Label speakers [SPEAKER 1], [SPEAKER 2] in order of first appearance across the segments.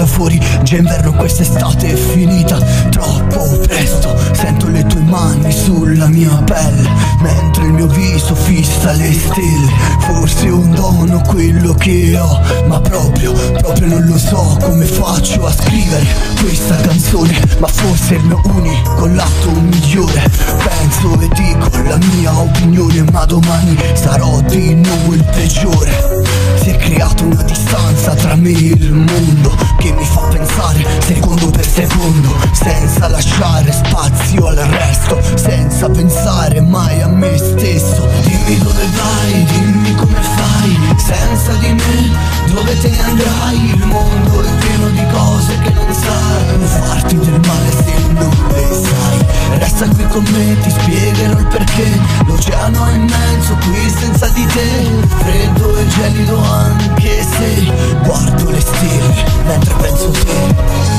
[SPEAKER 1] fuori, già inverno, quest'estate è finita troppo presto. Sento le tue mani sulla mia pelle, mentre il mio viso fissa le stelle. Forse è un dono quello che ho, ma proprio non lo so come faccio a scrivere questa canzone. Ma forse è il mio unico lato migliore. Penso e dico la mia opinione, ma domani sarò di nuovo il peggiore. Si è creata una distanza tra me e il mondo che mi fa pensare secondo per secondo, senza lasciare spazio al resto, senza pensare mai a me stesso. Dimmi dove vai, dimmi come fai, senza di me dove te ne andrai? Il mondo è pieno di cose che non sai, non farti del male se non le sai. Resta qui con me, ti spiegherò il perché. L'oceano è immenso qui senza di te, freddo e gelido anche se guardo le stelle mentre penso a te,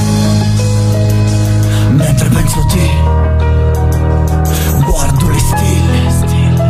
[SPEAKER 1] mentre penso a te, guardo le stelle.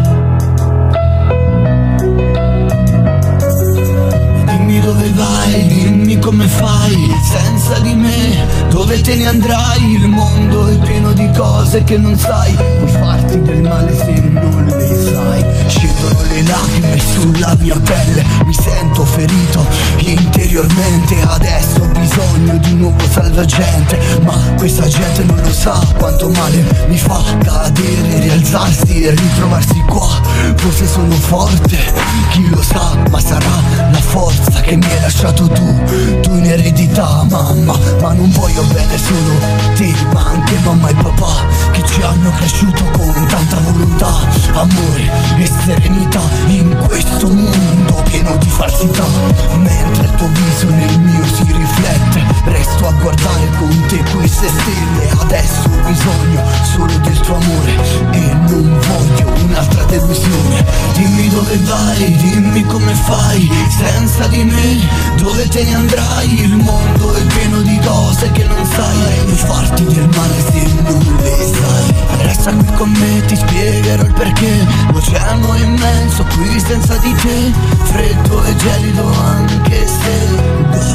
[SPEAKER 1] Dimmi dove vai, dimmi come fai, senza di me dove te ne andrai? Il mondo è pieno di cose che non sai, puoi farti del male se non le sai. Scendono le lacrime sulla mia pelle, mi sento ferito interiormente. Adesso ho bisogno di un nuovo salvagente, ma questa gente non lo sa quanto male mi fa cadere, rialzarsi e ritrovarsi qua. Forse sono forte, chi lo sa, ma sarà la forza che mi hai lasciato tu in eredità, mamma. Ma non voglio bene solo te, ma anche mamma e papà, che ci hanno cresciuto con tanta volontà, amore e serenità in questo mondo pieno di falsità. Mentre il tuo viso nel mio si riflette, resto a guardare con te queste stelle. Adesso ho bisogno solo del tuo amore e non voglio un'altra delusione. Dimmi dove vai, dimmi come fai, senza di me dove te ne andrai? Il mondo è pieno di cose che non sai, puoi farti del male se non le sai. Resta qui con me, ti spiegherò il perché. L'oceano è immenso qui senza di te, freddo e gelido anche se